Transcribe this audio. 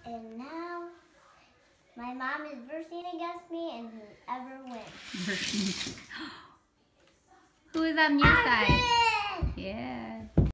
And now my mom is versing against me, and whoever wins. Who is on your side? I win! Yeah.